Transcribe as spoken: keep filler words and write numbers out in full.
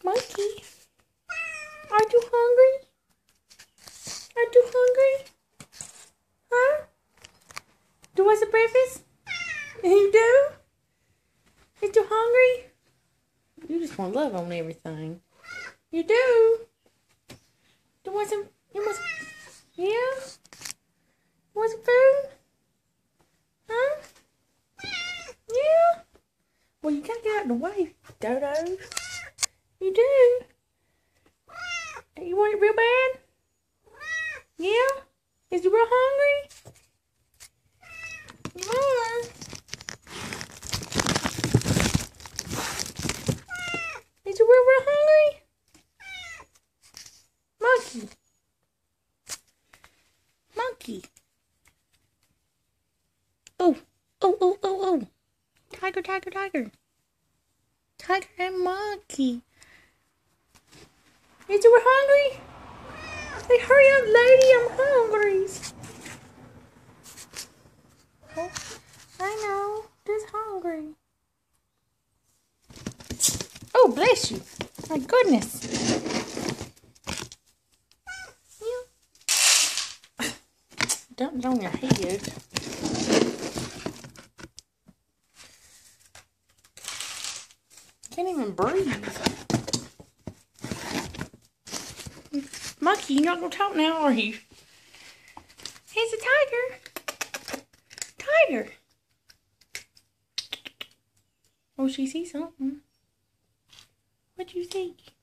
Monkey, are you hungry? Are you hungry? Huh? Do you want some breakfast? You do? Are you hungry? You just want love on everything. You do? Do you want some? You want some? Yeah? You want some food? Huh? Yeah? Well, you gotta get out of the way, Dodo. You do? You want it real bad? Yeah? Is you real hungry? Yeah. Is you real, real hungry? Monkey. Monkey. Oh, oh, oh, oh, oh. Tiger, tiger, tiger. Tiger and monkey. Is you hungry? Hey, hurry up, lady. I'm hungry. Oh, I know. Just hungry. Oh, bless you. My goodness. Yeah. Dumped it on your head. Can't even breathe. Monkey, you're not gonna talk now, are you? He's a tiger. Tiger. Oh, she sees something. What'd you see?